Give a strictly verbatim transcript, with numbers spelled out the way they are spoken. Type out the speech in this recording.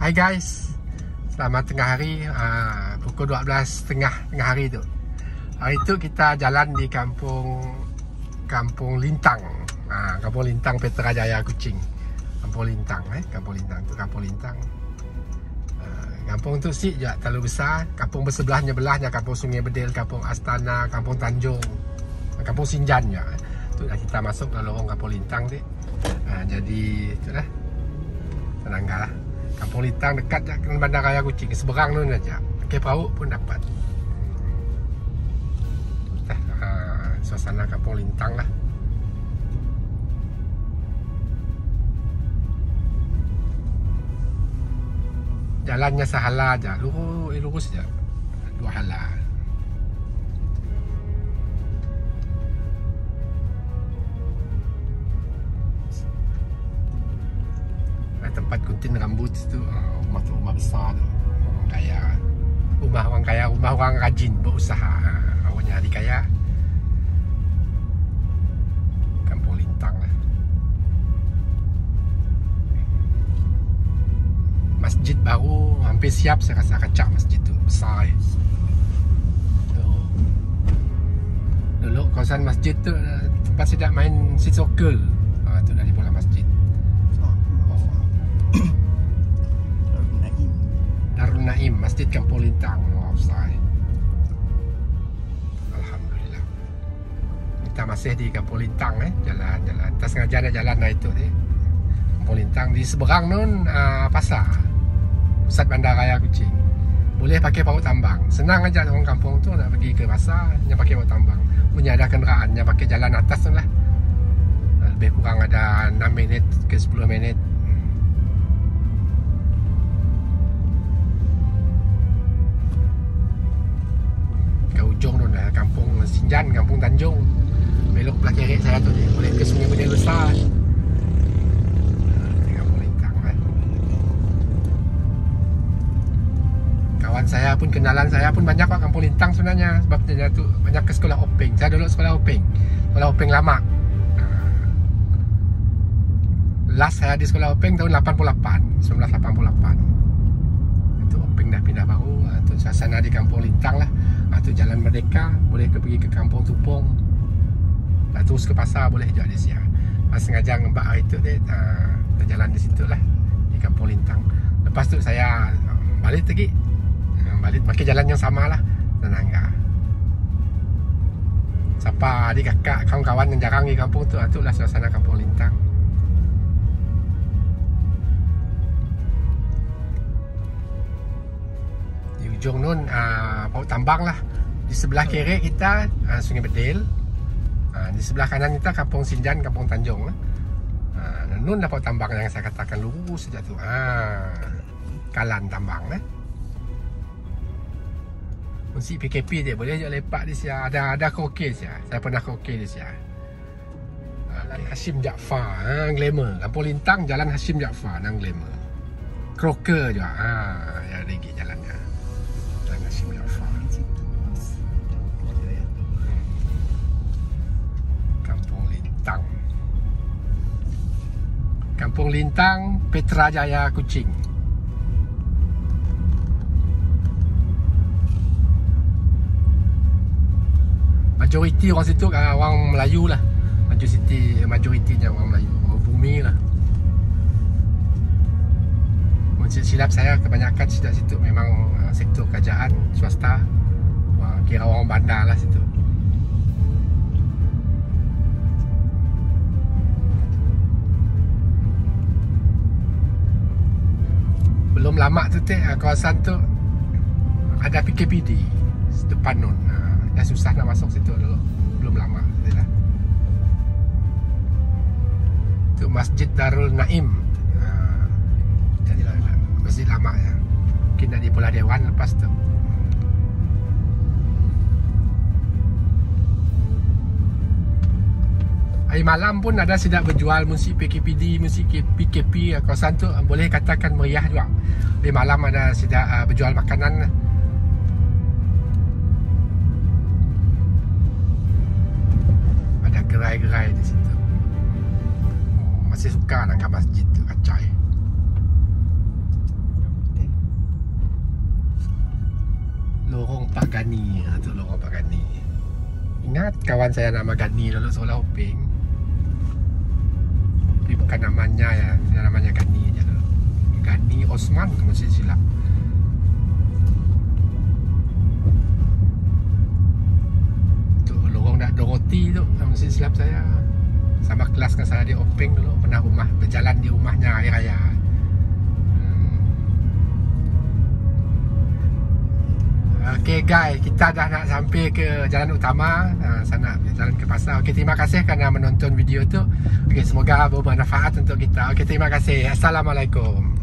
Hai guys, selamat tengah hari, uh, pukul dua belas tiga puluh tengah hari tu. Hari tu kita jalan di kampung Kampung Lintang, uh, Kampung Lintang Petrajaya Kuching. Kampung Lintang eh, Kampung Lintang tu Kampung Lintang. Uh, kampung tu sih je terlalu besar. Kampung bersebelahnya belahnya Kampung Sungai Bedil, Kampung Astana, Kampung Tanjung, Kampung Sinjan je. Tu dah kita masuk dalam lorong Kampung Lintang tu. Uh, jadi tu dah. Tenanglah. Kampung Lintang dekat je dengan Bandaraya Kuching, seberang tu saja. Pakai perahu pun dapat. Eh, uh, suasana Kampung Lintang lah. Jalannya sehala aja, lurus, eh, lurus je. Dua hala. Tempat gunting rambut tu, rumah tu rumah besar tu, orang kaya, rumah orang kaya, rumah orang rajin berusaha, orang nyari kaya. Kampung Lintang lah. Masjid baru hampir siap saya rasa, kacak masjid tu besar eh. Dulu kawasan masjid tu tempat sedap main street soccer, ha, tu dari bola masjid. Darul Naim, Masjid Kampung Lintang. Wow, say. Alhamdulillah. Kita masih di Kampung Lintang eh, jalan-jalan. Kita sengaja ada jalan lah itu ni. Kampung Lintang di seberang nun uh, pasar. Pusat Bandaraya Kuching. Boleh pakai perahu tambang. Senang aja orang kampung tu nak pergi ke pasar, hanya pakai perahu tambang. Punya ada kenderaan, hanya pakai jalan atas tu lah. Lebih kurang ada enam minit ke sepuluh minit. Ujung tu dah Kampung Sinjan, Kampung Tanjung. Belok belah kiri saya tu ni, boleh ke Sungai Bedil besar. Di Kampung Lintang eh. Kawan saya pun, kenalan saya pun banyak kat Kampung Lintang sebenarnya. Sebab dia tu banyak ke sekolah Openg. Saya dulu sekolah Openg. Sekolah Openg lama. Last saya di sekolah Openg tahun lapan puluh lapan, seribu sembilan ratus lapan puluh lapan. Itu Openg dah pindah baru. Itu suasana di Kampung Lintang lah. Itu Jalan Merdeka, boleh ke pergi ke Kampung Tupong. Dah terus ke pasar boleh juga di sini. Pas sengaja ngembak hari tu dia, uh, kita jalan di situ lah, di Kampung Lintang. Lepas tu saya um, balik lagi, um, balik pakai jalan yang sama lah, Tenangga. Siapa adik kakak, kawan-kawan yang jarang di kampung tu, itulah suasana Kampung Lintang. Di ujung nun uh, Paut Tambang lah. Di sebelah kiri kita uh, Sungai Bedil, uh, di sebelah kanan kita Kampung Sinjan, Kampung Tanjung lah. Uh, nun lah Paut Tambang yang saya katakan lurus saja tu. Uh, Kalan tambang lah. Musik P K P dia boleh je lepak di sini. Ada ada karaoke di sini. Saya pernah karaoke di sini. Uh, Hashim Jaafar, uh, glamour. Kampung Lintang, Jalan Hashim Jaafar, nang glamour. Kroker juga. Ha, uh, ya lagi jalannya. Jalan Hashim Jaafar. Kampung Lintang, Petrajaya Kuching. Majoriti orang situ orang Melayu lah. Majoriti, majoritinya orang Melayu, orang bumi lah. Mungkin silap saya, kebanyakan situ, situ memang sektor kerajaan, swasta. Kira orang bandar lah situ. Belum lama tu teh, kawasan tu ada P K P D depan nun. Dah susah nak masuk situ dulu. Belum lama lah. Tu Masjid Darul Naim. Jadilah masjid lama ya. Mungkin dah di Pulau Dewan lepas tu. Hari malam pun ada sedap berjual musik P K P D, musik P K P. Kawasan tu boleh katakan meriah juga. Hari malam ada sedap uh, berjual makanan. Ada gerai-gerai di situ. Oh, masih suka nak ke masjid tu, kacai. Gani. Ha, tu lorong Pak Gani. Ingat kawan saya nama Gani dulu sekolah Uping. Tapi bukan namanya ya, namanya Gani je dulu. Gani Osman masih silap. Tu lorong Dak Dorothy tu masih silap saya. Sama kelas dengan saya di Uping dulu, pernah rumah berjalan di rumahnya hari raya. Okey guys, kita dah nak sampai ke jalan utama, uh, sana jalan ke pasar. Okey, terima kasih kerana menonton video tu. Okey, semoga bermanfaat untuk kita. Okey, terima kasih. Assalamualaikum.